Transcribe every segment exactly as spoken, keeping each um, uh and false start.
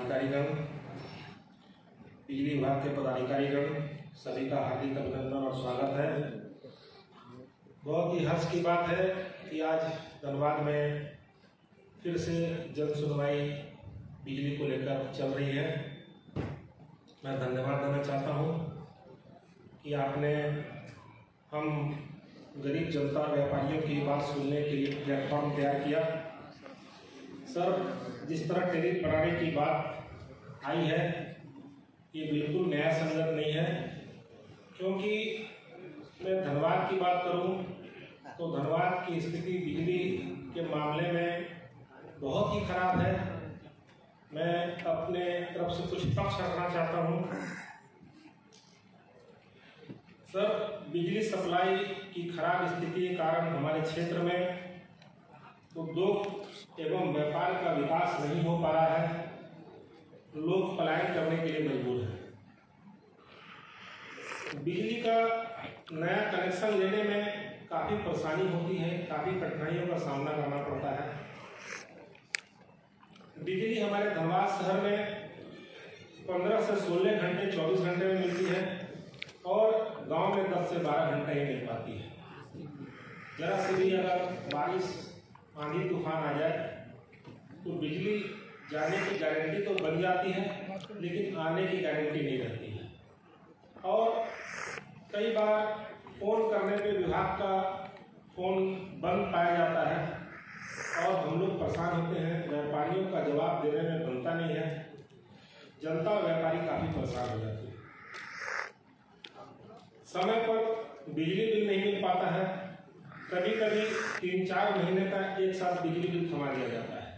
पदाधिकारीगण, बिजली विभाग के पदाधिकारीगण, सभी का हार्दिक अभिनंदन और स्वागत है। बहुत ही हर्ष की बात है कि आज धनबाद में फिर से जन सुनवाई बिजली को लेकर चल रही है। मैं धन्यवाद देना चाहता हूं कि आपने हम गरीब जनता और व्यापारियों की बात सुनने के लिए प्लेटफॉर्म तैयार किया। सर, जिस तरह टेरिफ बढ़ाने की बात आई है ये बिल्कुल न्याय संगत नहीं है, क्योंकि मैं धनबाद की बात करूं तो धनबाद की स्थिति बिजली के मामले में बहुत ही खराब है। मैं अपने तरफ से कुछ पक्ष रखना चाहता हूं। सर, बिजली सप्लाई की खराब स्थिति के कारण हमारे क्षेत्र में उद्योग एवं व्यापार का विकास नहीं हो पा रहा है। लोग पलायन करने के लिए मजबूर हैं। बिजली का नया कनेक्शन लेने में काफ़ी परेशानी होती है, काफ़ी कठिनाइयों का सामना करना पड़ता है। बिजली हमारे धनबाद शहर में पंद्रह से सोलह घंटे चौबीस घंटे में मिलती है और गांव में दस से बारह घंटे ही मिल पाती है। जरा से भी अगर बारिश आंधी तूफान आ जाए तो बिजली जाने की गारंटी तो बन जाती है, लेकिन आने की गारंटी नहीं रहती है। और कई बार फ़ोन करने पे विभाग का फ़ोन बंद पाया जाता है और हम लोग परेशान होते हैं। व्यापारियों का जवाब देने में बनता नहीं है। जनता और व्यापारी काफ़ी परेशान हो जाते हैं। समय पर बिजली बिल नहीं मिल पाता है। कभी कभी तीन चार महीने का एक साथ बिजली बिल थमा दिया जाता है।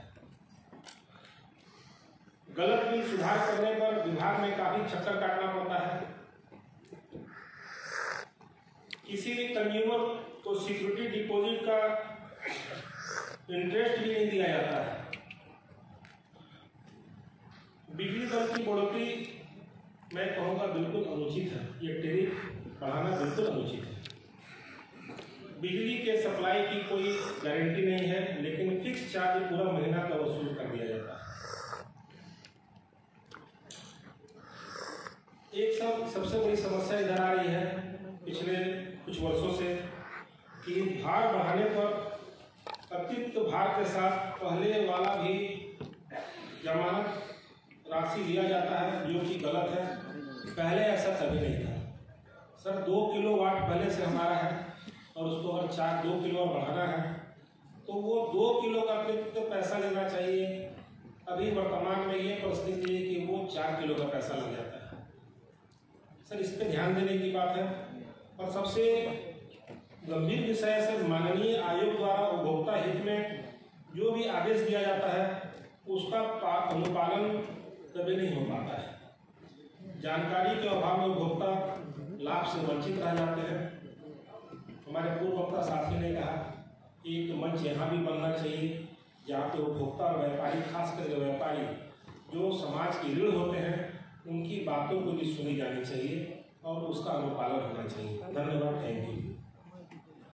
गलत बिल सुधार करने पर विभाग में काफी चक्कर काटना पड़ता है। किसी भी कंज्यूमर को सिक्योरिटी डिपॉजिट का इंटरेस्ट भी नहीं दिया जाता है। बिजली दर की बढ़ोतरी मैं कहूँगा बिल्कुल अनुचित है। ये टेरिफ बढ़ाना बिल्कुल अनुचित है। बिजली के सप्लाई की कोई गारंटी नहीं है, लेकिन फिक्स चार्ज पूरा महीना का वसूल कर दिया जाता है। एक सब सबसे बड़ी समस्या इधर आ रही है पिछले कुछ वर्षों से कि भार बढ़ाने पर अतिरिक्त भार के साथ पहले वाला भी जमानत राशि लिया जाता है, जो कि गलत है। पहले ऐसा कभी नहीं था। सर, दो किलो वाट पहले से हमारा है और उसको अगर चार दो किलो और बढ़ाना है तो वो दो किलो का अतिरिक्त पैसा लेना चाहिए। अभी वर्तमान में ये परिस्थिति है कि वो चार किलो का पैसा लग जाता है। सर, इस पर ध्यान देने की बात है। और सबसे गंभीर विषय है सर, माननीय आयोग द्वारा उपभोक्ता हित में जो भी आदेश दिया जाता है उसका अनुपालन कभी नहीं हो पाता है। जानकारी के अभाव में उपभोक्ता लाभ से वंचित रह जाते हैं। हमारे पूर्व वक्ता साथी ने कहा कि एक मंच यहाँ भी बनना चाहिए जहाँ पे उपभोक्ता और व्यापारी, खासकर व्यापारी जो समाज की रीढ़ होते हैं, उनकी बातों को भी सुनी जानी चाहिए और उसका अनुपालन होना चाहिए। धन्यवाद। Thank you.